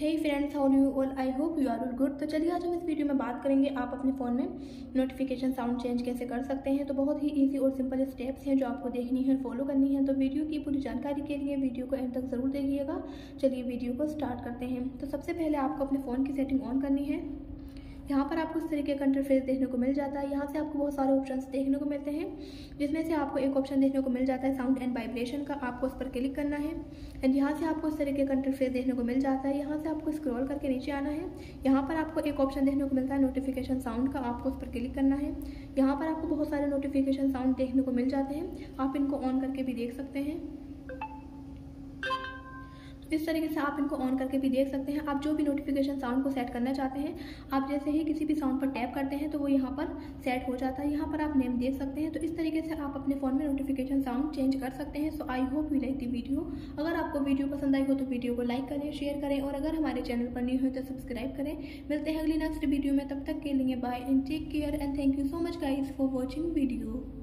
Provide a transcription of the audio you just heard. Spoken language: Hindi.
Hey friends, how you all, I hope you are all good. तो चलिए आज हम इस वीडियो में बात करेंगे आप अपने फ़ोन में नोटिफिकेशन साउंड चेंज कैसे कर सकते हैं। तो बहुत ही इजी और सिंपल स्टेप्स हैं जो आपको देखनी है, फॉलो करनी है। तो वीडियो की पूरी जानकारी के लिए वीडियो को एंड तक ज़रूर देखिएगा। चलिए वीडियो को स्टार्ट करते हैं। तो सबसे पहले आपको अपने फ़ोन की सेटिंग ऑन करनी है। यहाँ पर आपको इस तरीके का इंटरफेस देखने को मिल जाता है। यहाँ से आपको बहुत सारे ऑप्शंस देखने को मिलते हैं, जिसमें से आपको एक ऑप्शन देखने को मिल जाता है साउंड एंड वाइब्रेशन का। आपको उस पर क्लिक करना है एंड यहाँ से आपको इस तरीके का इंटरफेस देखने को मिल जाता है। यहाँ से आपको स्क्रॉल करके नीचे आना है। यहाँ पर आपको एक ऑप्शन देखने को मिलता है नोटिफिकेशन साउंड का। आपको उस पर क्लिक करना है। यहाँ पर आपको बहुत सारे नोटिफिकेशन साउंड देखने को मिल जाते हैं। आप इनको ऑन करके भी देख सकते हैं। इस तरीके से आप इनको ऑन करके भी देख सकते हैं। आप जो भी नोटिफिकेशन साउंड को सेट करना चाहते हैं, आप जैसे ही किसी भी साउंड पर टैप करते हैं तो वो यहाँ पर सेट हो जाता है। यहाँ पर आप नेम देख सकते हैं। तो इस तरीके से आप अपने फ़ोन में नोटिफिकेशन साउंड चेंज कर सकते हैं। So I hope you like the video. अगर आपको वीडियो पसंद आई हो तो वीडियो को लाइक करें, शेयर करें और अगर हमारे चैनल पर न्यू हो तो सब्सक्राइब करें। मिलते हैं अगली नेक्स्ट वीडियो में, तब तक के लिए bye and take care and thank you so much guys for watching video.